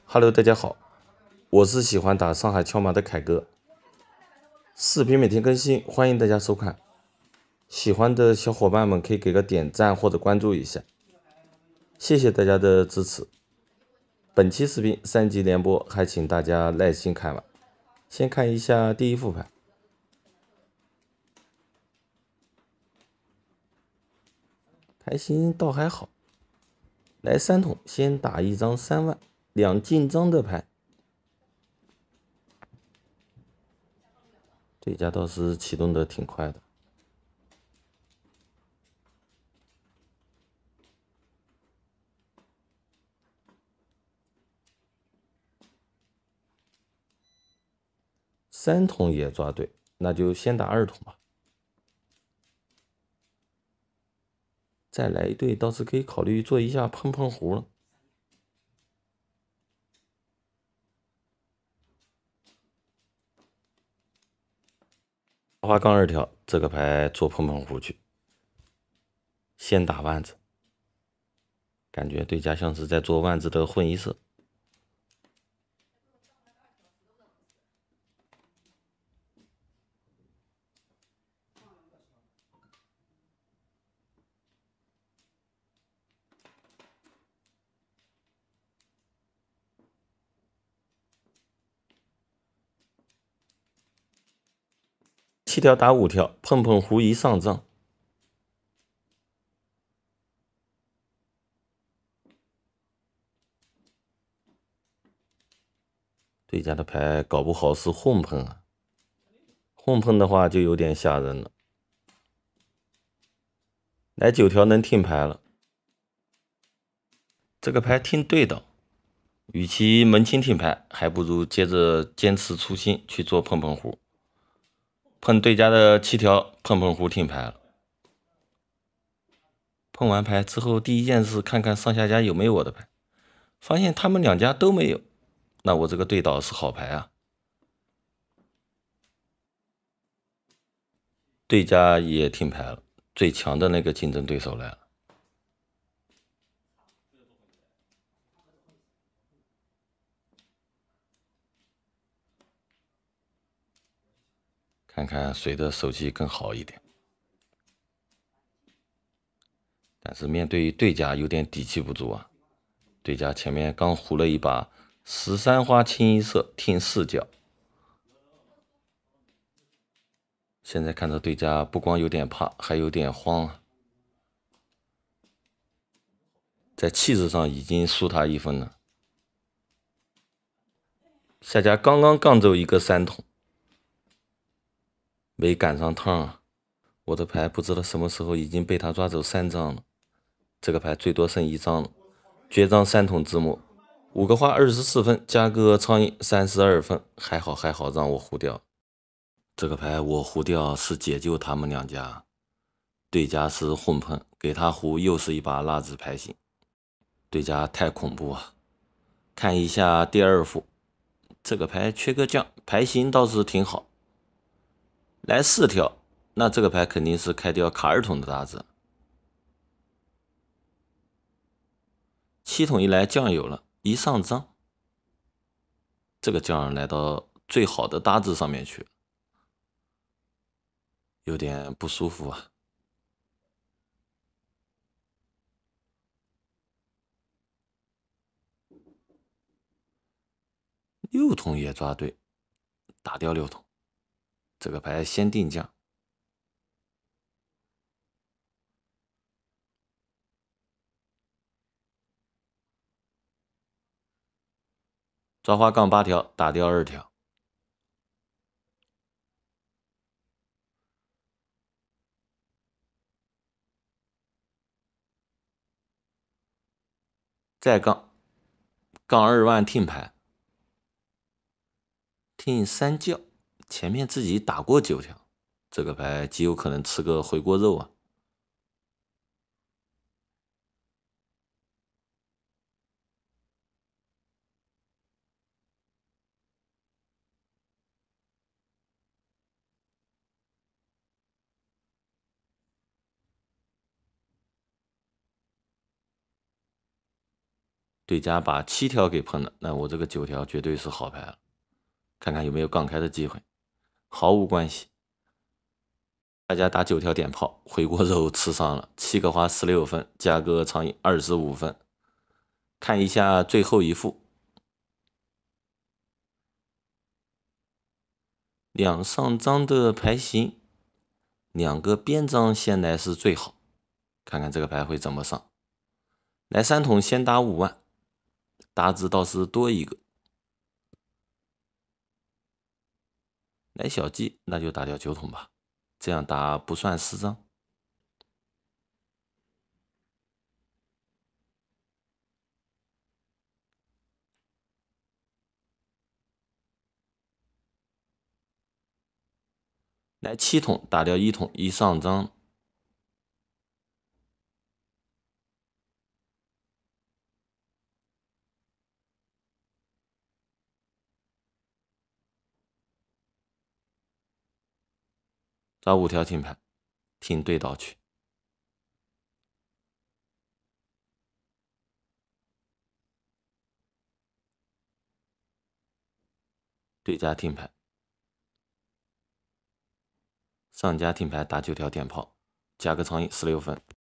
Hello，大家好，我是喜欢打上海敲马的凯哥，视频每天更新，欢迎大家收看。喜欢的小伙伴们可以给个点赞或者关注一下，谢谢大家的支持。本期视频3集连播，还请大家耐心看完。先看一下第一副牌，牌型倒还好，来3筒，先打一张3万，2进张的牌。对家倒是启动的挺快的。3筒也抓对，那就先打2筒吧。再来一对，倒是可以考虑做一下碰碰胡了。花杠2条，这个牌做碰碰胡去，先打万子，感觉对家像是在做万子的混一色。7条打5条，碰碰胡一上账。对家的牌搞不好是混碰啊，混碰的话就有点吓人了。来9条能听牌了，这个牌听对的，与其门清听牌，还不如接着坚持初心去做碰碰胡。碰对家的7条碰碰胡听牌了。碰完牌之后，第一件事看看上下家有没有我的牌，发现他们2家都没有，那我这个对倒是好牌啊。对家也听牌了，最强的那个竞争对手来了。看看谁的手气更好一点。但是面对对家有点底气不足啊，对家前面刚胡了一把13花清一色听4角，现在看到对家不光有点怕，还有点慌啊，在气势上已经输他1分了。下家刚刚杠走一个3筒，没赶上趟啊，我的牌不知道什么时候已经被他抓走3张了，这个牌最多剩1张了，绝张3筒之末，5个花24分，加个苍蝇32分，还好让我胡掉。这个牌我胡掉是解救他们2家，对家是混碰，给他胡又是一把辣子牌型，对家太恐怖啊！看一下第2副，这个牌缺个将，牌型倒是挺好。来4条，那这个牌肯定是开掉卡2筒的大子。7筒一来将有了，一上张，这个将来到最好的搭子上面去，有点不舒服啊。6筒也抓对，打掉6筒，这个牌先定将。抓花杠8条，打掉2条。再杠2万听牌，听3叫，前面自己打过9条，这个牌极有可能吃个回锅肉啊。 对家把7条给碰了，那我这个9条绝对是好牌了。看看有没有杠开的机会，毫无关系。大家打9条点炮，回锅肉吃上了，7个花16分，价格长赢25分。看一下最后一副，两上张的牌型，2个边张先来是最好。看看这个牌会怎么上。来3筒先打5万，大字倒是多一个。来小鸡，那就打掉9筒吧，这样打不算4张。来7筒，打掉1筒，1上张。找5条听牌，听对倒去。对家听牌，上家听牌打9条点炮，价格长赢16分。